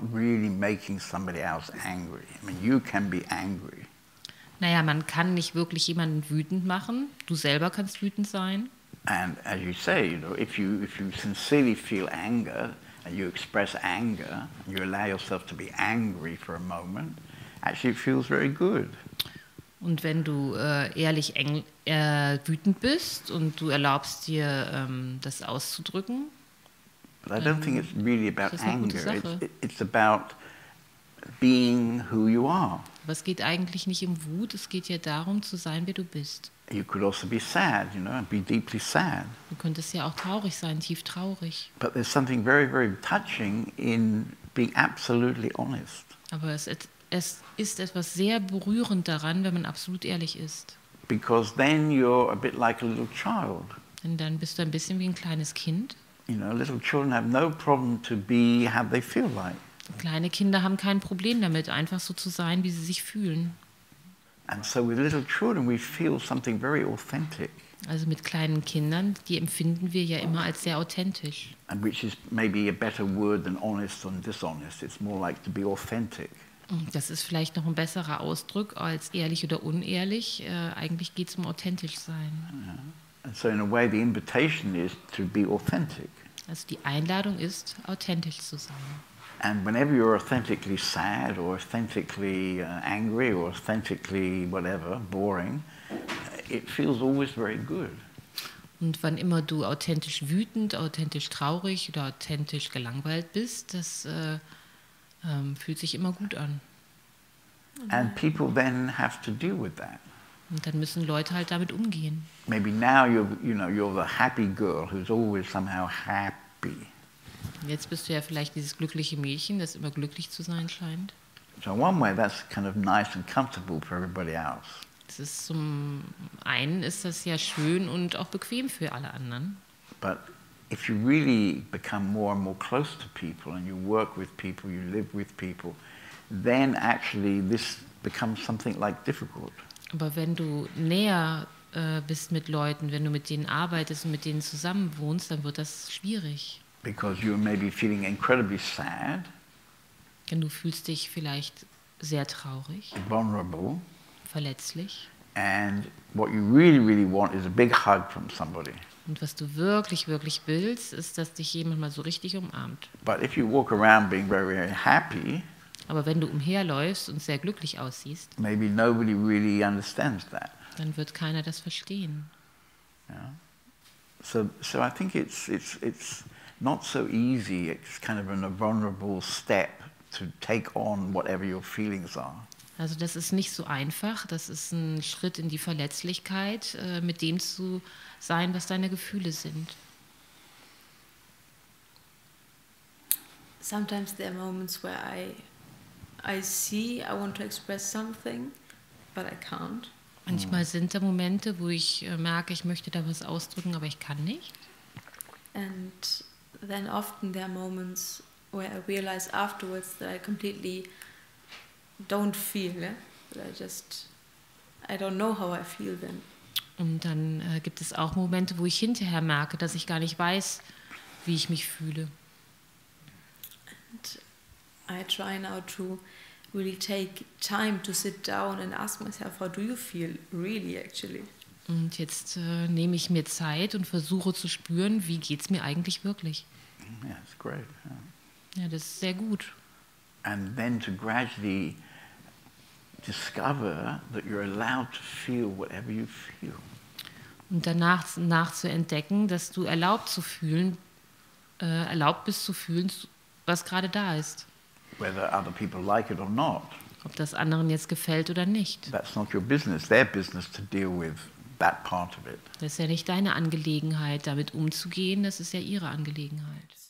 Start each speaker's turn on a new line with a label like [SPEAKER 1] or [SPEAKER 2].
[SPEAKER 1] really making somebody else angry. I mean, you can be angry.
[SPEAKER 2] Naja, man kann nicht wirklich jemanden wütend machen. Du selber kannst wütend sein.
[SPEAKER 1] And as you say, you know, if you sincerely feel anger and you express anger, and you allow yourself to be angry for a moment, actually it feels very good.
[SPEAKER 2] Und wenn du ehrlich wütend bist und du erlaubst dir, das auszudrücken,
[SPEAKER 1] But I don't think it's really about
[SPEAKER 2] das ist eine gute
[SPEAKER 1] anger.
[SPEAKER 2] Sache.
[SPEAKER 1] It's about being who you are.
[SPEAKER 2] Aber es geht eigentlich nicht um Wut, es geht ja darum, zu sein, wer du bist.
[SPEAKER 1] You could also be sad, you know, and be deeply sad.
[SPEAKER 2] Du könntest ja auch traurig sein, tief traurig.
[SPEAKER 1] But there's something very, very touching in being absolutely honest.
[SPEAKER 2] Aber es ist etwas sehr berührend daran, wenn man absolut ehrlich ist.
[SPEAKER 1] Because then you're a bit like a little child.
[SPEAKER 2] Denn dann bist du ein bisschen wie ein kleines Kind.
[SPEAKER 1] You know, little children have no problem to be how they feel like.
[SPEAKER 2] Kleine Kinder haben kein Problem damit, einfach so zu sein, wie sie sich fühlen.
[SPEAKER 1] And so with little children we feel something very authentic.
[SPEAKER 2] Also mit kleinen Kindern, die empfinden wir ja immer als sehr authentisch.
[SPEAKER 1] And which is maybe a better word than honest and dishonest. It's more like to be authentic.
[SPEAKER 2] Das ist vielleicht noch ein besserer Ausdruck als ehrlich oder unehrlich. Eigentlich geht es um authentisch sein.
[SPEAKER 1] Yeah. And so in a way the invitation is to be authentic.
[SPEAKER 2] Also die Einladung ist, authentisch zu sein.
[SPEAKER 1] And whenever you're authentically sad or authentically angry or authentically whatever, boring, it feels always very good.
[SPEAKER 2] Und wann immer du authentisch wütend, authentisch traurig oder authentisch gelangweilt bist, das fühlt sich immer gut an.
[SPEAKER 1] And people then have to deal with that.
[SPEAKER 2] Und dann müssen Leute halt damit umgehen.
[SPEAKER 1] Maybe now you're the happy girl who's always somehow happy.
[SPEAKER 2] Jetzt bist du ja vielleicht dieses glückliche Mädchen, das immer glücklich zu sein scheint.
[SPEAKER 1] So in one way that's kind of nice and comfortable for everybody else.
[SPEAKER 2] Das ist zum einen ist das ja schön und auch bequem für alle anderen.
[SPEAKER 1] But if you really become more and more close to people and you work with people, you live with people, then actually this becomes something like difficult.
[SPEAKER 2] Aber wenn du näher bist mit Leuten, wenn du mit denen arbeitest und mit denen zusammen wohnst, dann wird das schwierig.
[SPEAKER 1] Because you're maybe feeling incredibly sad,
[SPEAKER 2] Denn du fühlst dich vielleicht sehr traurig,
[SPEAKER 1] vulnerable,
[SPEAKER 2] verletzlich.
[SPEAKER 1] and what you really, really want is a big hug from somebody.
[SPEAKER 2] Und was du wirklich, wirklich willst, ist, dass dich jemand mal so richtig umarmt.
[SPEAKER 1] But if you walk around being very, very happy,
[SPEAKER 2] Aber wenn du umherläufst und sehr glücklich aussiehst,
[SPEAKER 1] maybe nobody really understands that.
[SPEAKER 2] dann wird keiner das verstehen.
[SPEAKER 1] Yeah? So I think it's not so easy. It's kind of a vulnerable step to take on whatever your feelings are.
[SPEAKER 2] Also das ist nicht so einfach. Das ist ein Schritt in die Verletzlichkeit, mit dem zu sein, was deine Gefühle sind.
[SPEAKER 3] Sometimes there are moments where I see I want to express something, but I can't.
[SPEAKER 2] Manchmal sind da Momente, wo ich merke, ich möchte da was ausdrücken, aber ich kann nicht.
[SPEAKER 3] And then often there are moments where I realize afterwards that I completely don't feel it. That I don't know how I feel then.
[SPEAKER 2] Und dann gibt es auch Momente, wo ich hinterher merke, dass ich gar nicht weiß, wie ich mich fühle.
[SPEAKER 3] And I try now to really take time to sit down and ask myself, how do you feel really actually?
[SPEAKER 2] Und jetzt nehme ich mir Zeit und versuche zu spüren, wie geht es mir eigentlich wirklich.
[SPEAKER 1] Yeah, it's great. Yeah.
[SPEAKER 2] Ja, das ist sehr gut.
[SPEAKER 1] And then to gradually discover that you're allowed to feel whatever you feel.
[SPEAKER 2] Und danach zu entdecken, dass du erlaubt bist zu fühlen, was gerade da ist.
[SPEAKER 1] Whether other people like it or not.
[SPEAKER 2] Ob das anderen jetzt gefällt oder nicht.
[SPEAKER 1] That's not your business. Their business to deal with that part of it.
[SPEAKER 2] Das ist ja nicht deine Angelegenheit, damit umzugehen, das ist ja ihre Angelegenheit.